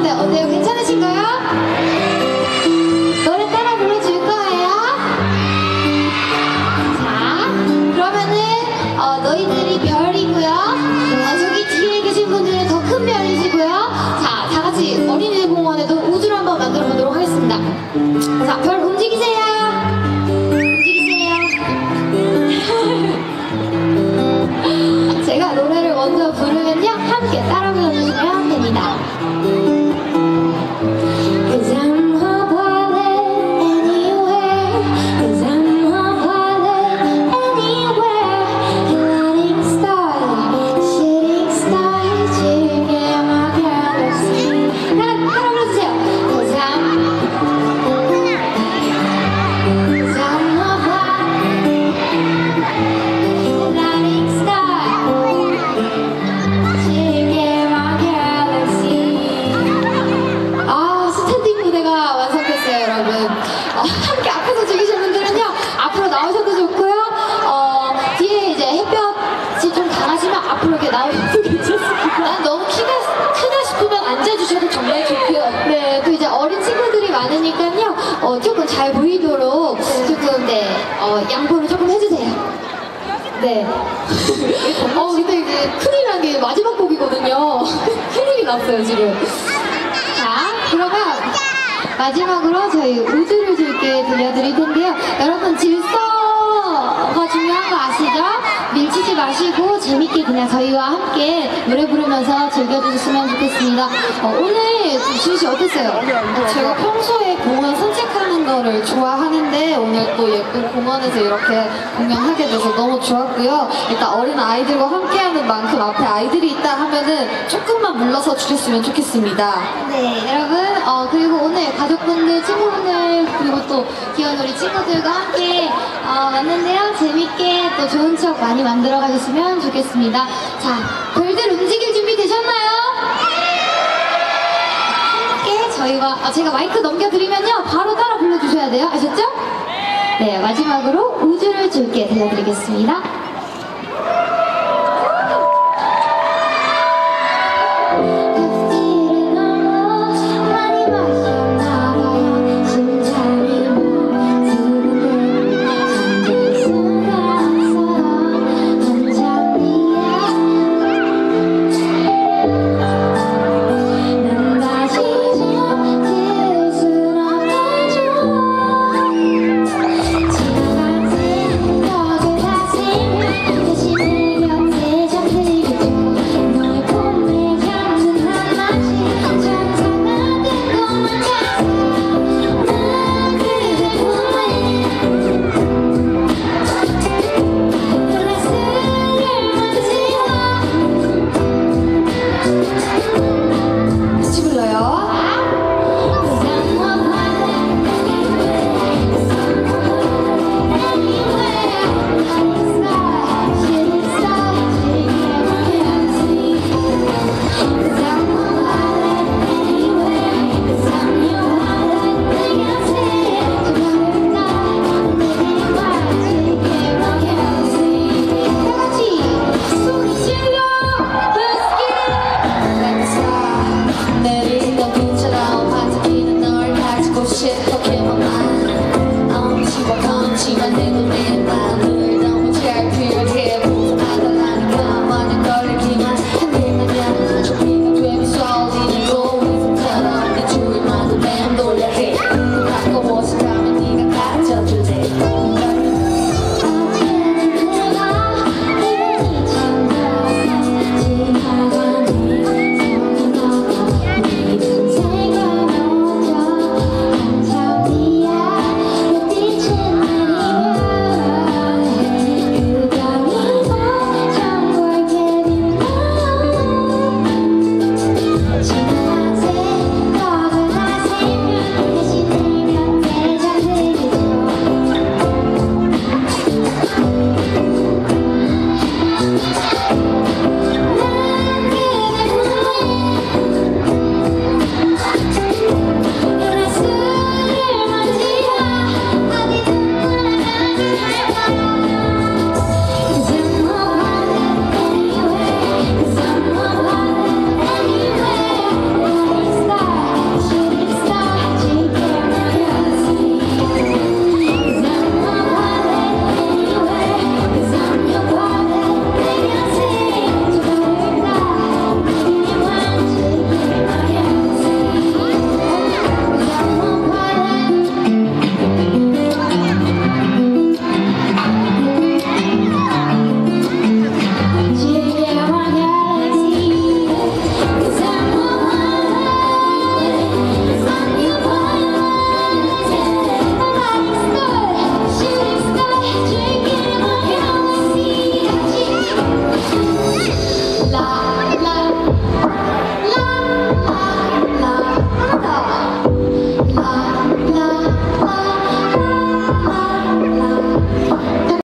네, 어때요? 괜찮으신가요? 노래 따라 불러줄 거예요? 자, 그러면은 너희들이 별이고요. 저기 뒤에 계신 분들은 더 큰 별이시고요. 자, 다 같이 어린이들 공원에도 우주를 한번 만들어 보도록 하겠습니다. 자, 별 움직이세요. 움직이세요. 제가 노래를 먼저 부르면요, 함께 따라 불러주시면 됩니다. 함께 앞에서 즐기시는 분들은요, 앞으로 나오셔도 좋고요. 뒤에 이제 햇볕이 좀 강하시면 앞으로 이렇게 나오셔도 괜찮습니다. 난 너무 키가 크다 싶으면 앉아주셔도 정말 좋고요. 네, 또 이제 어린 친구들이 많으니까요, 조금 잘 보이도록 조금, 네, 양보를 조금 해주세요. 네. 근데 이게 큰일 난 게 마지막 곡이거든요. 큰일이 났어요, 지금. 자, 그러면 마지막으로 저희 우주를 줄게 들려드릴 텐데요. 여러분, 질서가 중요한 거 아시죠? 밀치지 마시고 재밌게 그냥 저희와 함께 노래 부르면서 즐겨주셨으면 좋겠습니다. 오늘 지우씨 어땠어요? 제가 평소에 공원 산책하는 거를 좋아하는데 오늘 또 예쁜 공원에서 이렇게 공연하게 돼서 너무 좋았고요. 일단 어린 아이들과 함께하는 만큼 앞에 아이들이 있다 하면은 조금만 물러서 주셨으면 좋겠습니다. 네, 여러분, 그리고 오늘 가족분들, 친구분들, 그리고 또 귀여운 우리 친구들과 함께 왔는데요. 재밌게 또 좋은 추억 많이 만들어 가셨으면 좋겠습니다. 자, 별들 움직일 준비 되셨나요? 함께 저희와, 제가 마이크 넘겨드리면요, 바로 따라 불러주셔야 돼요. 아셨죠? 네, 마지막으로 우주를 줄게 들려드리겠습니다.